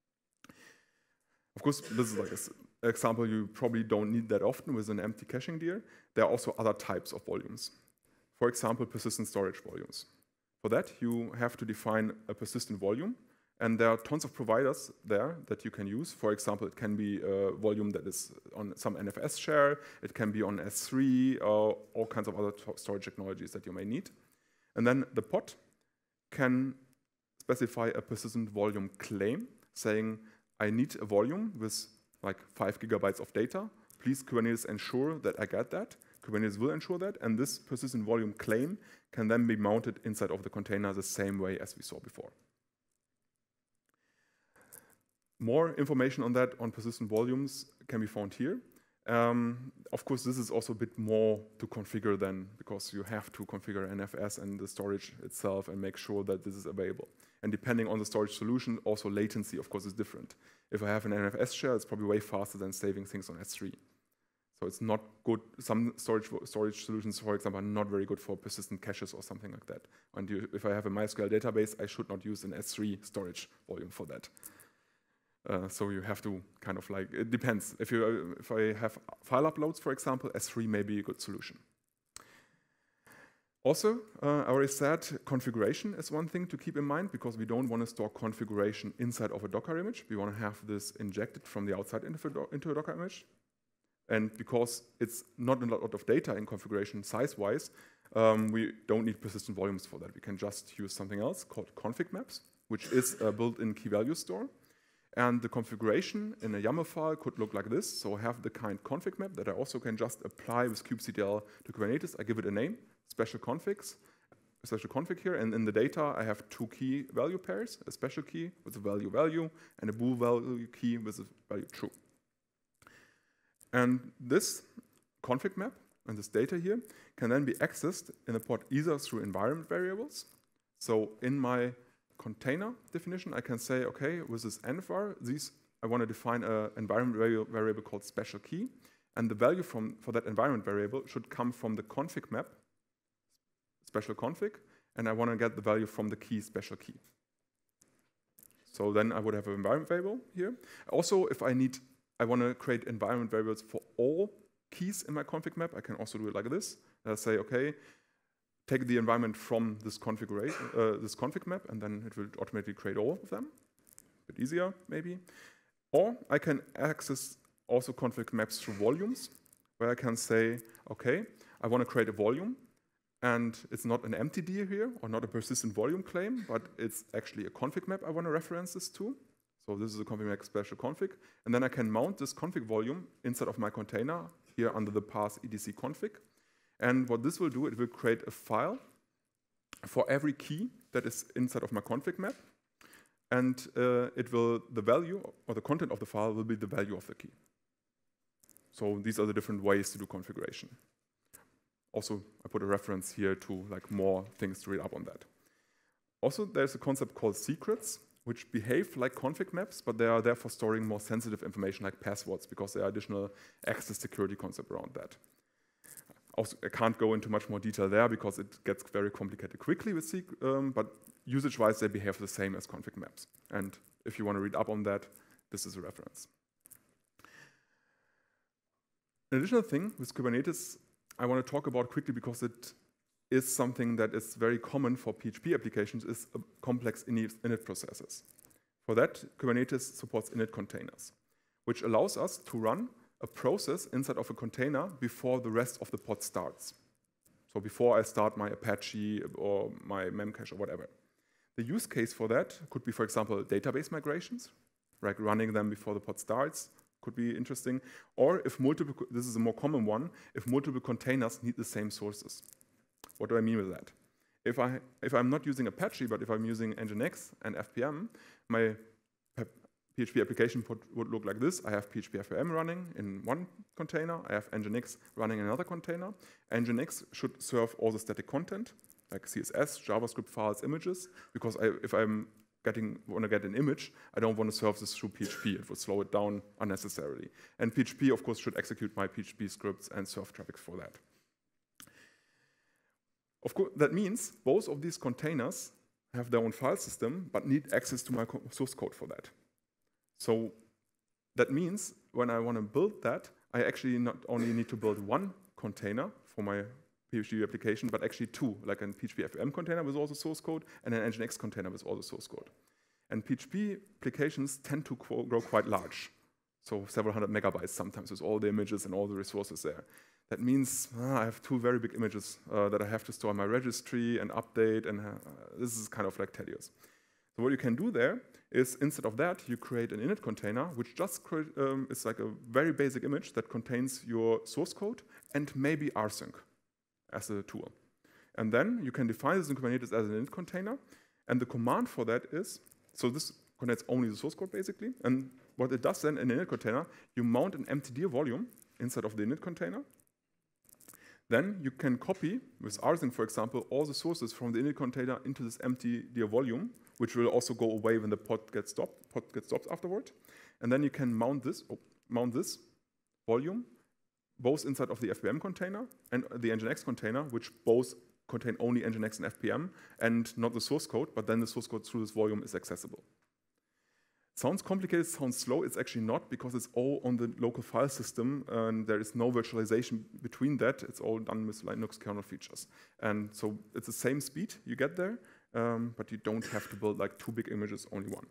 Of course, this is like an example you probably don't need that often with an empty caching dir. There are also other types of volumes. For example, persistent storage volumes. For that, you have to define a persistent volume, and there are tons of providers there that you can use. For example, it can be a volume that is on some N F S share, it can be on S three, or all kinds of other storage technologies that you may need. And then the pod can specify a persistent volume claim, saying, I need a volume with like five gigabytes of data. Please, Kubernetes, ensure that I get that. Kubernetes will ensure that, and this persistent volume claim can then be mounted inside of the container the same way as we saw before. More information on that, on persistent volumes, can be found here. Um, of course, this is also a bit more to configure then, because you have to configure N F S and the storage itself and make sure that this is available. And depending on the storage solution, also latency, of course, is different. If I have an N F S share, it's probably way faster than saving things on S three. So it's not good. Some storage storage solutions, for example, are not very good for persistent caches or something like that. And you, if I have a MySQL database, I should not use an S three storage volume for that. Uh, so you have to kind of like, it depends. If, you, if I have file uploads, for example, S three may be a good solution. Also, uh, I already said configuration is one thing to keep in mind, because we don't want to store configuration inside of a Docker image. We want to have this injected from the outside into a, into a Docker image. And because it's not a lot of data in configuration size-wise, um, we don't need persistent volumes for that. We can just use something else called config maps, which is a built-in key value store. And the configuration in a YAML file could look like this. So I have the kind config map that I also can just apply with kubectl to Kubernetes. I give it a name, special configs, special config here. And in the data, I have two key value pairs, a special key with a value value, and a bool value key with a value true. And this config map and this data here can then be accessed in a pod either through environment variables. So in my container definition, I can say, okay, with this env, these I want to define an environment variable called special key, and the value from for that environment variable should come from the config map, special config, and I want to get the value from the key special key. So then I would have an environment variable here. Also, if I need, I want to create environment variables for all keys in my config map, I can also do it like this. I'll say, okay, take the environment from this configuration, uh, this config map, and then it will automatically create all of them. A bit easier, maybe. Or I can access also config maps through volumes, where I can say, okay, I want to create a volume, and it's not an empty dir here, or not a persistent volume claim, but it's actually a config map I want to reference this to. So this is a config make special config, and then I can mount this config volume inside of my container here under the path etc config. And what this will do, it will create a file for every key that is inside of my config map, and uh, it will the value or the content of the file will be the value of the key. So these are the different ways to do configuration. Also, I put a reference here to like more things to read up on that. Also, there's a concept called secrets, which behave like config maps, but they are there for storing more sensitive information like passwords, because there are additional access security concepts around that. Also, I can't go into much more detail there because it gets very complicated quickly with sec um, but usage-wise, they behave the same as config maps. And if you want to read up on that, this is a reference. An additional thing with Kubernetes I want to talk about quickly, because it is something that is very common for P H P applications, is complex init, init processes. For that, Kubernetes supports init containers, which allows us to run a process inside of a container before the rest of the pod starts. So before I start my Apache or my Memcache or whatever. The use case for that could be, for example, database migrations, like running them before the pod starts, could be interesting. Or if multiple, this is a more common one, if multiple containers need the same sources. What do I mean with that? If, I, if I'm not using Apache, but if I'm using Nginx and F P M, my P H P application would look like this. I have P H P F P M running in one container. I have Nginx running in another container. Nginx should serve all the static content, like C S S, JavaScript files, images, because I, if I'm getting, want to get an image, I don't want to serve this through P H P. It would slow it down unnecessarily. And P H P, of course, should execute my P H P scripts and serve traffic for that. Of course, that means both of these containers have their own file system, but need access to my source code for that. So that means when I want to build that, I actually not only need to build one container for my P H P application, but actually two, like a P H P F P M container with all the source code and an Nginx container with all the source code. And P H P applications tend to grow quite large, so several hundred megabytes sometimes with all the images and all the resources there. That means ah, I have two very big images uh, that I have to store in my registry and update, and uh, this is kind of like tedious. So what you can do there is, instead of that, you create an init container, which just um, is like a very basic image that contains your source code and maybe rsync as a tool. And then you can define this in Kubernetes as an init container, and the command for that is, so this contains only the source code basically, and what it does then in an init container, you mount an empty dir volume inside of the init container. Then you can copy, with rsync for example, all the sources from the init container into this empty dir volume, which will also go away when the pod gets stopped, pod gets stopped afterward. And then you can mount this, oh, mount this volume, both inside of the F P M container and the Nginx container, which both contain only Nginx and F P M, and not the source code, but then the source code through this volume is accessible. Sounds complicated, sounds slow. It's actually not, because it's all on the local file system, and there is no virtualization between that. It's all done with Linux kernel features. And so it's the same speed you get there, um, but you don't have to build like two big images, only one.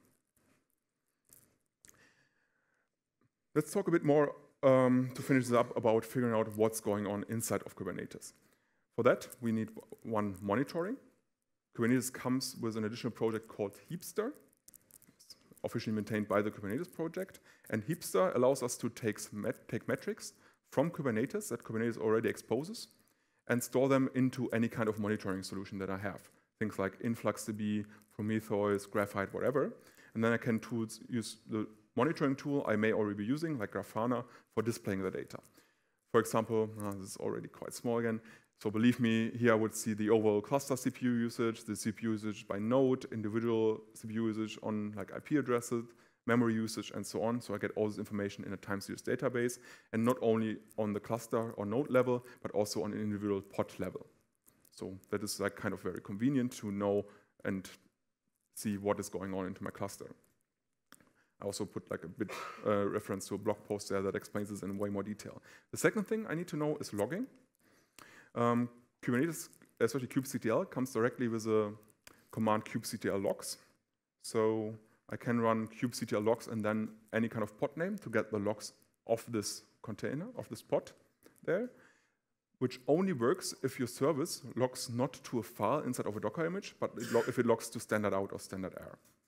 Let's talk a bit more um, to finish this up about figuring out what's going on inside of Kubernetes. For that, we need one monitoring. Kubernetes comes with an additional project called Heapster, officially maintained by the Kubernetes project. And Heapster allows us to take, met take metrics from Kubernetes that Kubernetes already exposes and store them into any kind of monitoring solution that I have. Things like InfluxDB, Prometheus, Graphite, whatever. And then I can tools, use the monitoring tool I may already be using, like Grafana, for displaying the data. For example, oh, this is already quite small again. So believe me, here I would see the overall cluster C P U usage, the C P U usage by node, individual C P U usage on like I P addresses, memory usage, and so on. So I get all this information in a time series database, and not only on the cluster or node level, but also on an individual pod level. So that is like kind of very convenient to know and see what is going on into my cluster. I also put like a bit uh, reference to a blog post there that explains this in way more detail. The second thing I need to know is logging. Um, Kubernetes, especially kubectl, comes directly with a command kubectl logs. So I can run kubectl logs and then any kind of pod name to get the logs of this container, of this pod there, which only works if your service logs not to a file inside of a Docker image, but it if it logs to standard out or standard error.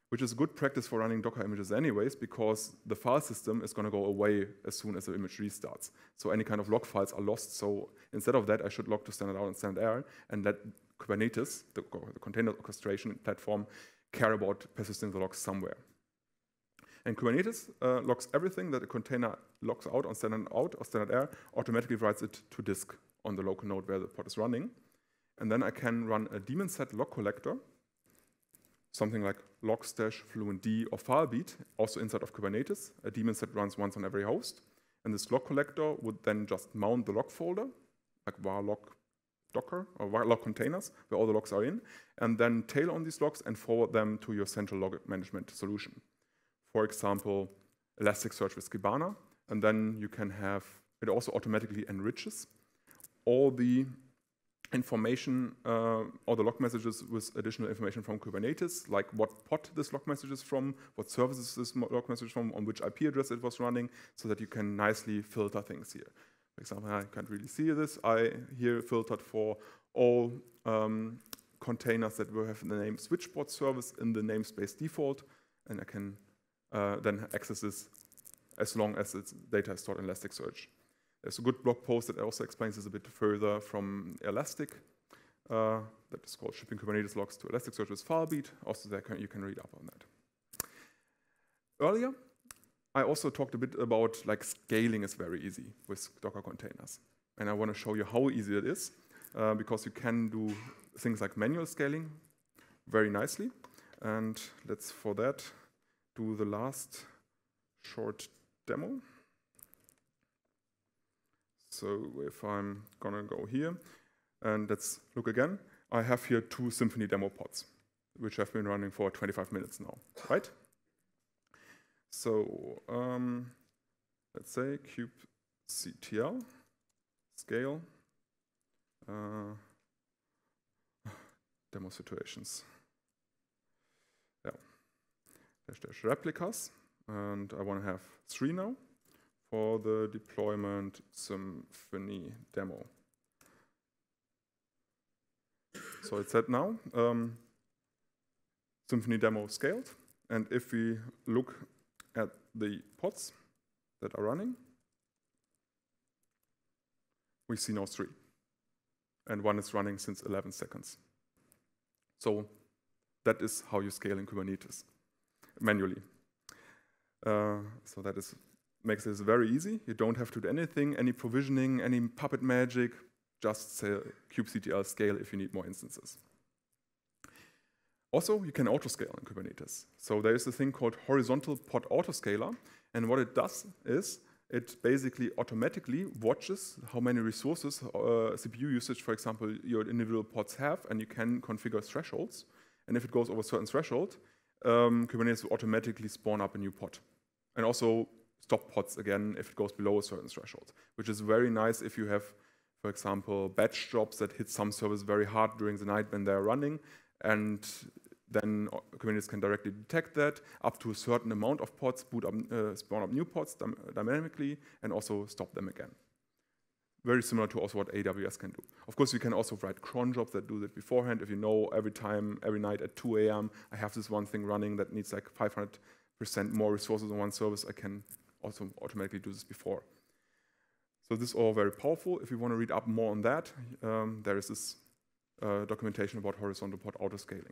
which is good practice for running Docker images anyways, because the file system is going to go away as soon as the image restarts. So any kind of log files are lost. So instead of that, I should log to standard out and standard error and let Kubernetes, the, the container orchestration platform, care about persisting the logs somewhere. And Kubernetes uh, logs everything that a container logs out on standard out or standard error, automatically writes it to disk on the local node where the pod is running. And then I can run a daemon set log collector, something like Logstash, Fluentd, or Filebeat, also inside of Kubernetes. A daemon set runs once on every host. And this log collector would then just mount the log folder, like var log Docker or var log containers, where all the logs are in, and then tail on these logs and forward them to your central log management solution. For example, Elasticsearch with Kibana, and then you can have, it also automatically enriches all the information, uh, all the log messages with additional information from Kubernetes, like what pod this log message is from, what services this log message is from, on which I P address it was running, so that you can nicely filter things here. For example, I can't really see this. I here filtered for all um, containers that will have the name switchpod service in the namespace default, and I can uh, then access this as long as its data is stored in Elasticsearch. There's a good blog post that also explains this a bit further from Elastic. Uh, that is called Shipping Kubernetes Logs to Elasticsearch with Filebeat. Also, there can, you can read up on that. Earlier, I also talked a bit about like scaling is very easy with Docker containers. And I want to show you how easy it is, uh, because you can do things like manual scaling very nicely. And let's, for that, do the last short demo. So if I'm gonna go here, and let's look again, I have here two Symfony demo pods, which have been running for twenty-five minutes now, right? So um, let's say kubectl scale uh, demo situations. Yeah, dash dash replicas, and I want to have three now for the deployment Symfony demo. So it's set now. Um, Symfony demo scaled, and if we look at the pods that are running, we see now three. And one is running since eleven seconds. So that is how you scale in Kubernetes, manually. Uh, so that is, makes this very easy. You don't have to do anything, any provisioning, any Puppet magic, just say kubectl scale if you need more instances. Also, you can autoscale in Kubernetes. So there is a thing called horizontal pod autoscaler, and what it does is it basically automatically watches how many resources, uh, C P U usage, for example, your individual pods have, and you can configure thresholds. And if it goes over a certain threshold, um, Kubernetes will automatically spawn up a new pod. And also stop pods again if it goes below a certain threshold, which is very nice if you have, for example, batch jobs that hit some servers very hard during the night when they're running, and then Kubernetes can directly detect that up to a certain amount of pods, boot up, uh, spawn up new pods dynamically, and also stop them again. Very similar to also what A W S can do. Of course, you can also write cron jobs that do that beforehand. If you know every time, every night at two A M, I have this one thing running that needs like five hundred percent more resources on one service, I can also automatically do this before. So this is all very powerful. If you want to read up more on that, um, there is this uh, documentation about horizontal pod autoscaling.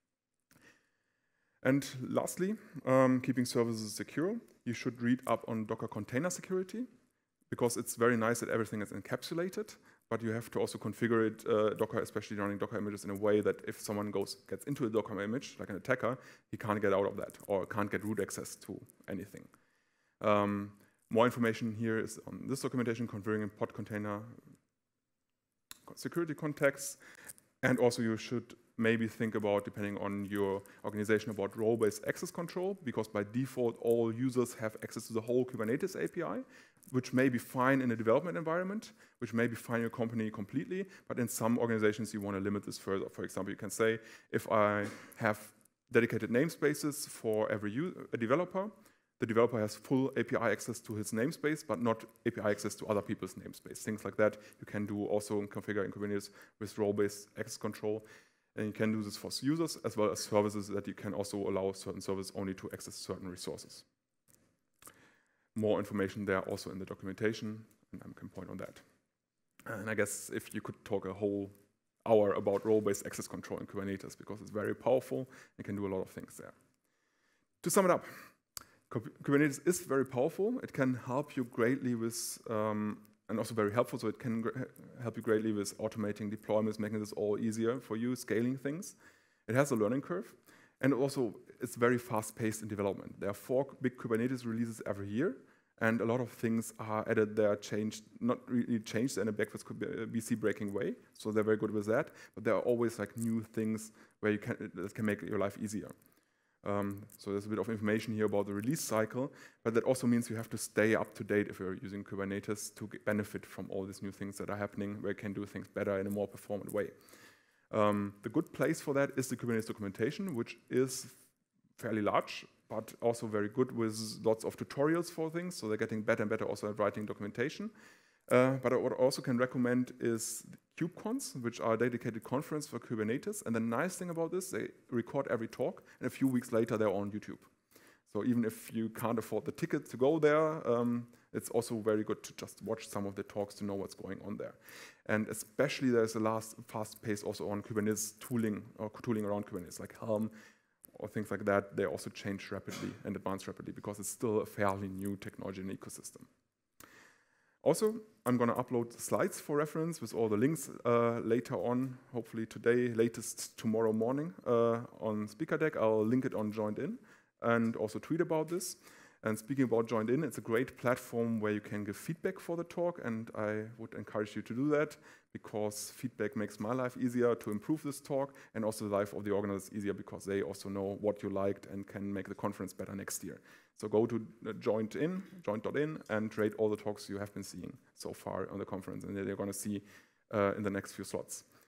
And lastly, um, keeping services secure, you should read up on Docker container security, because it's very nice that everything is encapsulated, but you have to also configure it, uh, Docker, especially running Docker images, in a way that if someone goes gets into a Docker image, like an attacker, he can't get out of that, or can't get root access to anything. Um, more information here is on this documentation, configuring pod container security contexts, and also you should maybe think about, depending on your organization, about role-based access control, because by default, all users have access to the whole Kubernetes A P I, which may be fine in a development environment, which may be fine in your company completely, but in some organizations, you want to limit this further. For example, you can say, if I have dedicated namespaces for every user, a developer, the developer has full A P I access to his namespace, but not A P I access to other people's namespace. Things like that you can do also in configure in Kubernetes with role-based access control. And you can do this for users as well as services that you can also allow certain services only to access certain resources. More information there also in the documentation, and I can point on that. And I guess if you could talk a whole hour about role-based access control in Kubernetes because it's very powerful and can do a lot of things there. To sum it up, Kubernetes is very powerful. It can help you greatly with, um, and also very helpful, so it can help you greatly with automating deployments, making this all easier for you, scaling things. It has a learning curve, and also it's very fast-paced in development. There are four big Kubernetes releases every year, and a lot of things are added there, changed, not really changed in a backwards B C breaking way, so they're very good with that, but there are always like new things where you can, that can make your life easier. Um, so there's a bit of information here about the release cycle, but that also means you have to stay up to date if you're using Kubernetes to get benefit from all these new things that are happening, where you can do things better in a more performant way. Um, the good place for that is the Kubernetes documentation, which is fairly large, but also very good with lots of tutorials for things, so they're getting better and better also at writing documentation. Uh, but what I also can recommend is KubeCons, which are a dedicated conference for Kubernetes. And the nice thing about this, they record every talk, and a few weeks later, they're on YouTube. So even if you can't afford the ticket to go there, um, it's also very good to just watch some of the talks to know what's going on there. And especially there's a last fast pace also on Kubernetes tooling, or tooling around Kubernetes, like Helm, or things like that. They also change rapidly and advance rapidly because it's still a fairly new technology and ecosystem. Also, I'm going to upload slides for reference with all the links uh, later on, hopefully today, latest tomorrow morning uh, on SpeakerDeck. I'll link it on JoinedIn and also tweet about this. And speaking about JoinedIn, it's a great platform where you can give feedback for the talk, and I would encourage you to do that because feedback makes my life easier to improve this talk, and also the life of the organizers easier because they also know what you liked and can make the conference better next year. So go to JoinedIn, joined dot in, and rate all the talks you have been seeing so far on the conference, and that you're going to see uh, in the next few slots.